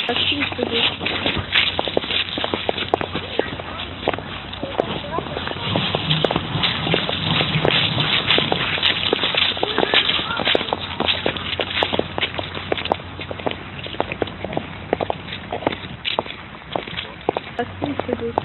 Das schießt für dich. Das schießt für dich.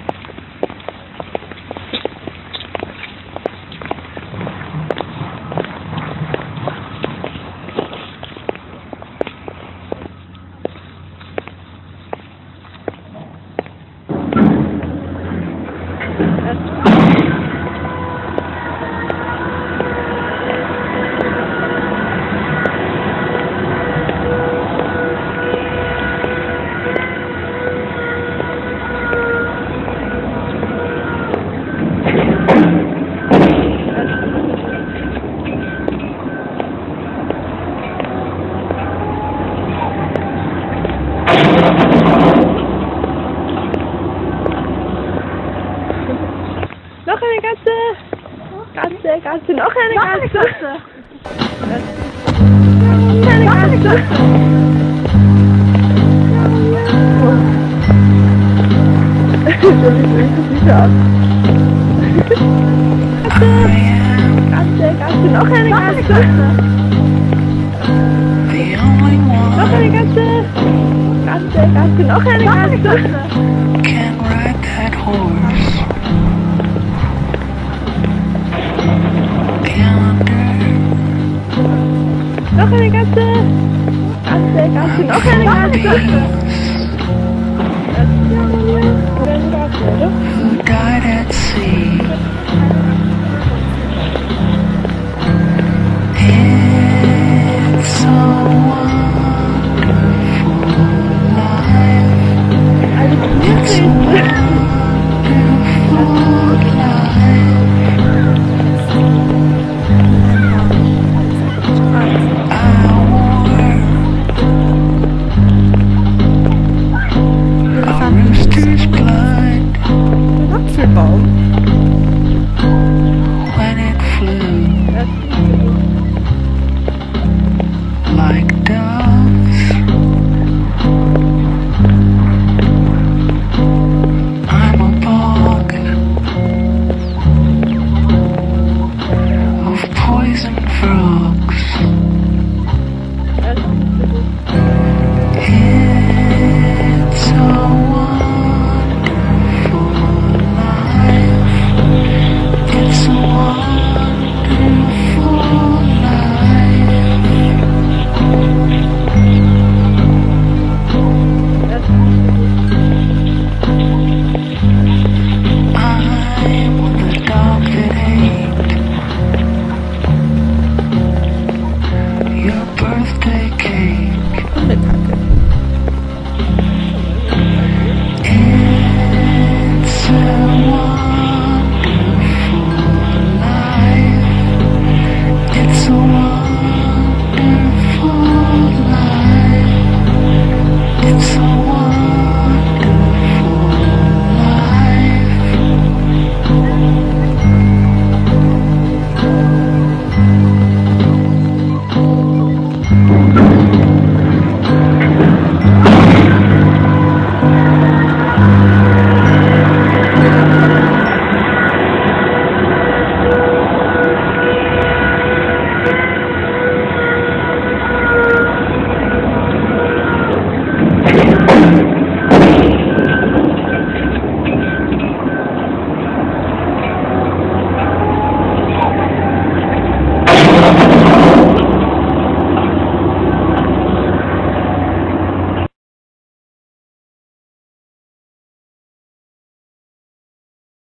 Noch eine Katze! Katze, noch eine Katze! Eine Katze! Das sieht süß aus. Katze, noch eine Katze! Noch eine Katze! Noch eine Katze! Can't ride that horse. Noch eine Katze! Noch eine Katze! Who died at sea? It's a wonderful life. It's a wonderful life. Rooster's blood Apfelbaum. when it flew like doves. I'm a bog of poison frogs. It's a wonderful life. It's a wonderful life. I'm the dog that ate your birthday cake.